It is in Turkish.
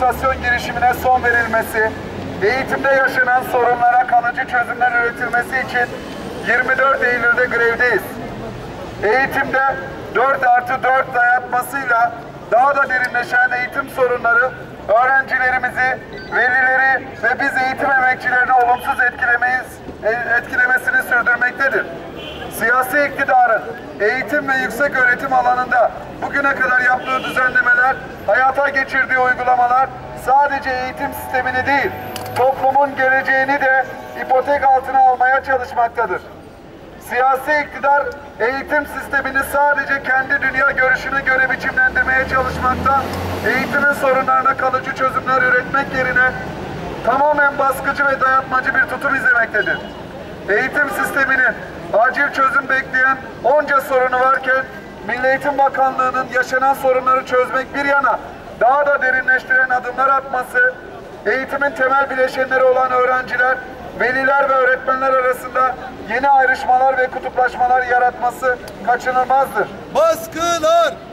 adaptasyon girişimine son verilmesi, eğitimde yaşanan sorunlara kalıcı çözümler üretilmesi için 24 Eylül'de grevdeyiz. Eğitimde 4+4 dayatmasıyla daha da derinleşen eğitim sorunları öğrencilerimizi, velileri ve biz eğitim emekçilerini olumsuz etkilemesini sürdürmektedir. Siyasi iktidarın eğitim ve yüksek öğretim alanında bugüne kadar yaptığı düzenlemeler, hayata geçirdiği uygulamalar sadece eğitim sistemini değil, toplumun geleceğini de ipotek altına almaya çalışmaktadır. Siyasi iktidar eğitim sistemini sadece kendi dünya görüşüne göre biçimlendirmeye çalışmakta, eğitimin sorunlarına kalıcı çözümler üretmek yerine tamamen baskıcı ve dayatmacı bir tutum izlemektedir. Eğitim sisteminin acil çözüm bekleyen onca sorunu varken, Milli Eğitim Bakanlığı'nın yaşanan sorunları çözmek bir yana daha da derinleştiren adımlar atması, eğitimin temel bileşenleri olan öğrenciler, veliler ve öğretmenler arasında yeni ayrışmalar ve kutuplaşmalar yaratması kaçınılmazdır. Baskılar!